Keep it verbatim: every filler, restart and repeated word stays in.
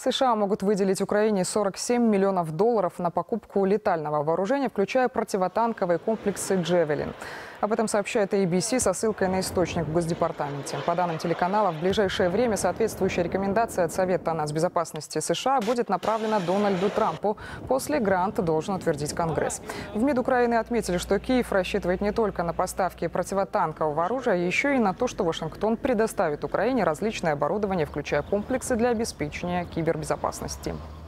США могут выделить Украине сорок семь миллионов долларов на покупку летального вооружения, включая противотанковые комплексы «Джевелин». Об этом сообщает эй би си со ссылкой на источник в Госдепартаменте. По данным телеканала, в ближайшее время соответствующая рекомендация от Совета нацбезопасности США будет направлена Дональду Трампу. После грант должен утвердить Конгресс. В МИД Украины отметили, что Киев рассчитывает не только на поставки противотанкового оружия, а еще и на то, что Вашингтон предоставит Украине различное оборудование, включая комплексы для обеспечения кибербезопасности.